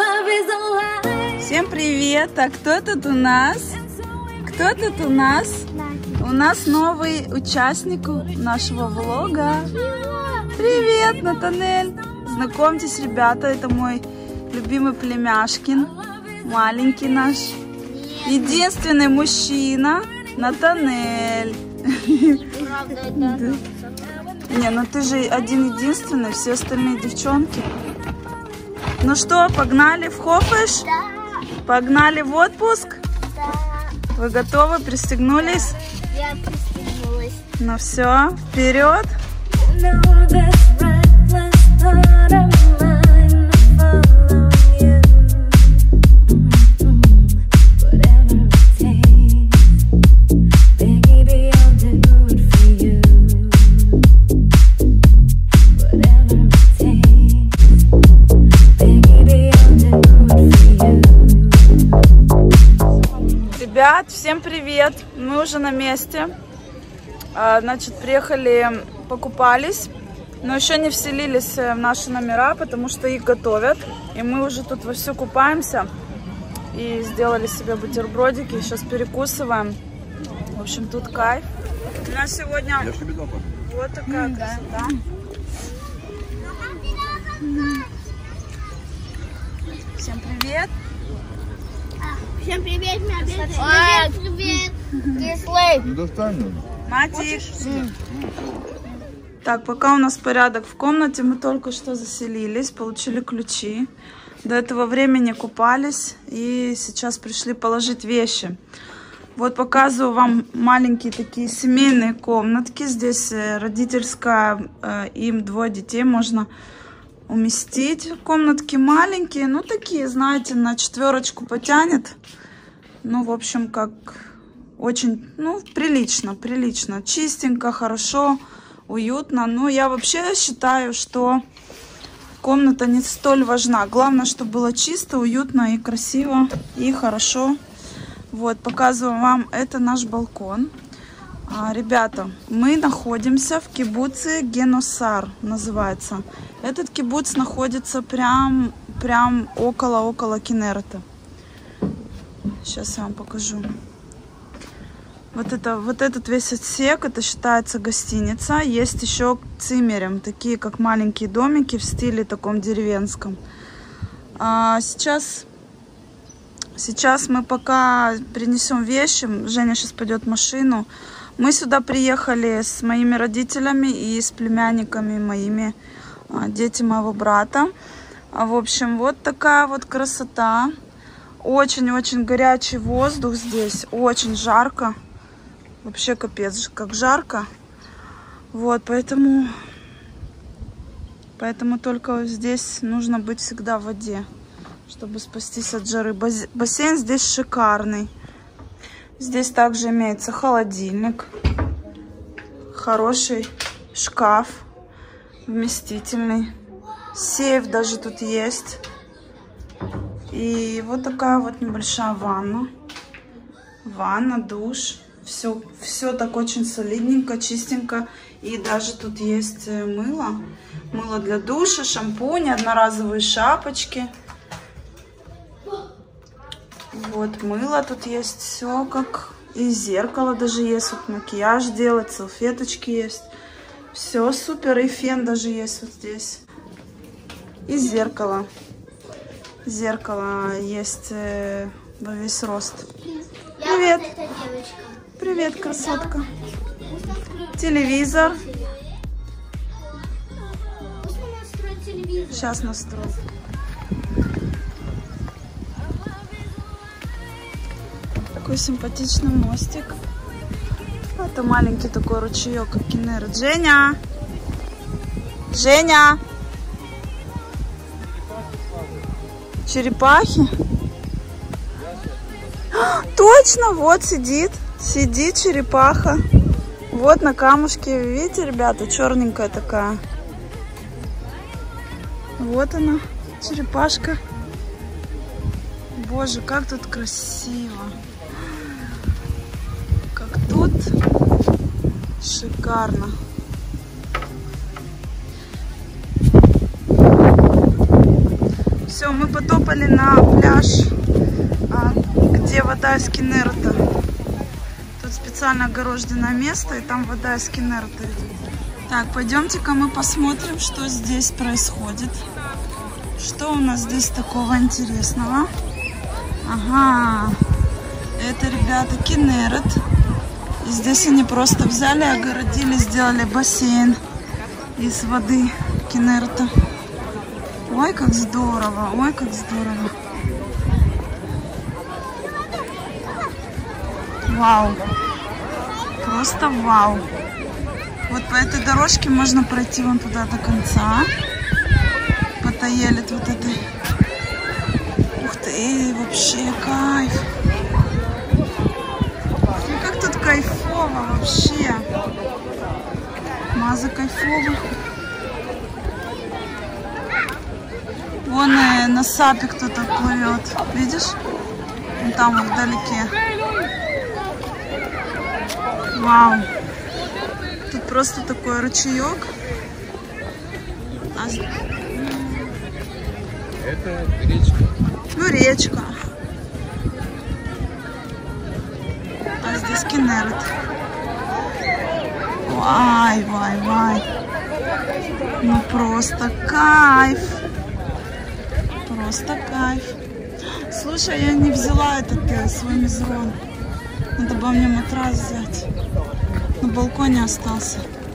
Всем привет! А кто тут у нас? Кто тут у нас? У нас новый участник нашего влога. Привет, Натанель! Знакомьтесь, ребята, это мой любимый племяшкин, маленький наш, единственный мужчина, Натанель. Не, ну ты же один-единственный, все остальные девчонки. Ну что, погнали в Хофеш? Да. Погнали в отпуск? Да. Вы готовы? Пристегнулись? Я пристегнулась. Ну все, вперед! Ребят, всем привет! Мы уже на месте. Значит, приехали, покупались, но еще не вселились в наши номера, потому что их готовят. И мы уже тут вовсю купаемся. И сделали себе бутербродики. Сейчас перекусываем. В общем, тут кайф. У нас сегодня вот такая красота. Всем привет! Всем привет, привет. Матик. Так, пока у нас порядок в комнате, мы только что заселились, получили ключи. До этого времени купались и сейчас пришли положить вещи. Вот показываю вам маленькие такие семейные комнатки. Здесь родительская, им 2 детей можно уместить. Комнатки маленькие, ну такие, знаете, на 4 потянет. Ну, в общем, как очень, ну, прилично. Чистенько, хорошо, уютно. Но я вообще считаю, что комната не столь важна. Главное, чтобы было чисто, уютно и красиво, и хорошо. Вот, показываю вам, это наш балкон. Ребята, мы находимся в кибуце Геносар, называется. Этот кибуц находится прям около Кинерета. Сейчас я вам покажу. Вот этот весь отсек, это считается гостиница. Есть еще циммерем, такие как маленькие домики в стиле таком деревенском. Сейчас мы пока принесем вещи. Женя сейчас пойдет в машину. Мы сюда приехали с моими родителями и с племянниками моими, дети моего брата. В общем, вот такая вот красота. Очень-очень горячий воздух здесь, очень жарко. Вообще капец, как жарко. Вот, поэтому только здесь нужно быть всегда в воде, чтобы спастись от жары. Бассейн здесь шикарный. Здесь также имеется холодильник, хороший шкаф, вместительный. Сейф даже тут есть. И вот такая вот небольшая ванна. Ванна, душ. Все так очень солидненько, чистенько. И даже тут есть мыло. Мыло для душа, шампунь, одноразовые шапочки. Вот мыло тут есть. Все как... И зеркало даже есть. Вот макияж делать, салфеточки есть. Все супер. И фен даже есть вот здесь. И зеркало. Зеркало есть во весь рост. Привет. Привет, красотка. Телевизор. Сейчас настрою. Такой симпатичный мостик. Это маленький такой ручеек, как Кинерет. Женя! Женя! Черепахи? Точно, вот сидит черепаха. Вот на камушке, видите, ребята, черненькая такая. Вот она, черепашка. Боже, как тут красиво. Как тут шикарно. Все, мы потопали на пляж, где вода из Кеннерта. Тут специально огороженное место, и там вода из Кеннерта идет. Так, пойдемте-ка мы посмотрим, что здесь происходит. Что у нас здесь такого интересного? Ага, это, ребята, Кеннерт. И здесь они просто взяли, огородили, сделали бассейн из воды Кеннерта. Ой, как здорово, ой, как здорово. Вау, просто вау. Вот по этой дорожке можно пройти вон туда до конца. Потоелит вот этой. Ух ты, вообще кайф. Ну как тут кайфово вообще. Маза кайфовых. Вон и на сапе кто-то плывет. Видишь? Вон там вот вдалеке. Вау. Тут просто такой ручеек. Это речка. Ну, речка. А здесь Кеннерт. Вай, вай, вай. Ну, просто кайф. Просто кайф. Слушай, я не взяла этот свой мизрон. Надо было мне матрас взять. На балконе остался.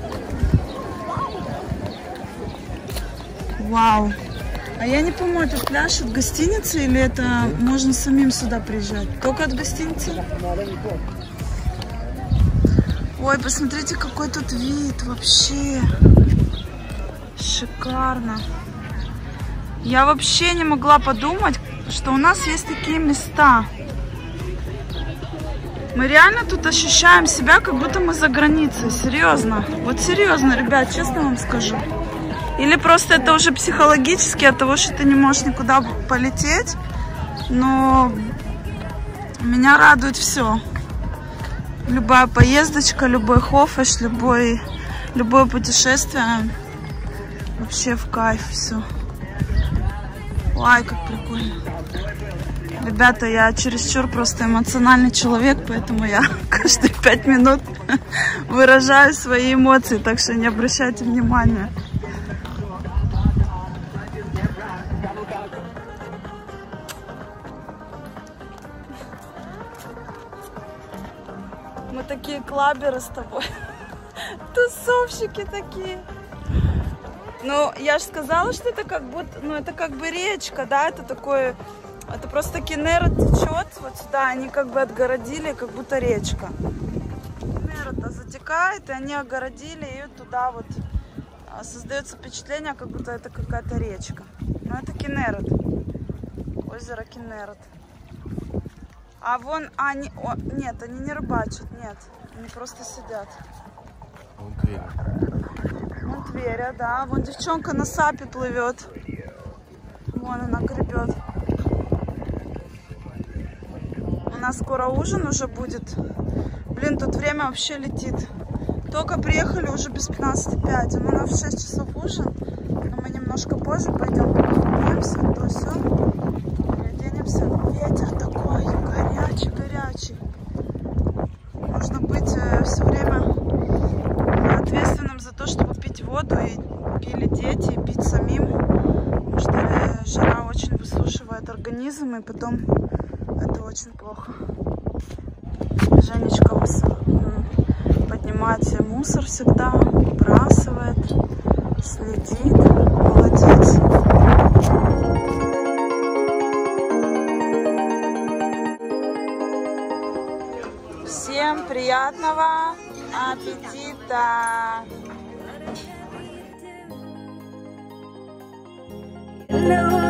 Вау. А я не помню, это пляж от гостиницы или это можно самим сюда приезжать? Только от гостиницы? Ой, посмотрите, какой тут вид вообще. Шикарно. Я вообще не могла подумать, что у нас есть такие места. Мы реально тут ощущаем себя, как будто мы за границей. Серьезно. Вот серьезно, ребят, честно вам скажу. Или просто это уже психологически от того, что ты не можешь никуда полететь. Но меня радует все. Любая поездочка, любой хофеш, любое путешествие. Вообще в кайф все. Ой, как прикольно. Ребята, я чересчур просто эмоциональный человек, поэтому я каждые 5 минут выражаю свои эмоции, так что не обращайте внимания. Мы такие клаберы с тобой. Тусовщики такие. Ну, я же сказала, что это как будто, ну, это как бы речка, да, это такое, это просто Кеннерт течет вот сюда, они как бы отгородили, как будто речка. Кеннерт затекает, и они огородили, и туда вот создается впечатление, как будто это какая-то речка. Но это Кеннерт, озеро Кеннерт. А вон, нет, они не рыбачат, нет, они просто сидят. Вон Тверь. Вон Тверь, да, вон девчонка на сапе плывет. Вон она гребет. У нас скоро ужин уже будет. Блин, тут время вообще летит. Только приехали, уже без 15:05. У нас в 6 часов ужин. Но мы немножко позже пойдем, покупаемся, то все. Переоденемся. Ветер такой горячий. Нужно быть все время ответственным за то, чтобы пить воду. И пили дети, и пить самим. Потому что жара очень высушивает организм, и потом это очень плохо. Женечка поднимает себе мусор всегда, выбрасывает, следит. Молодец. Всем приятного аппетита! No.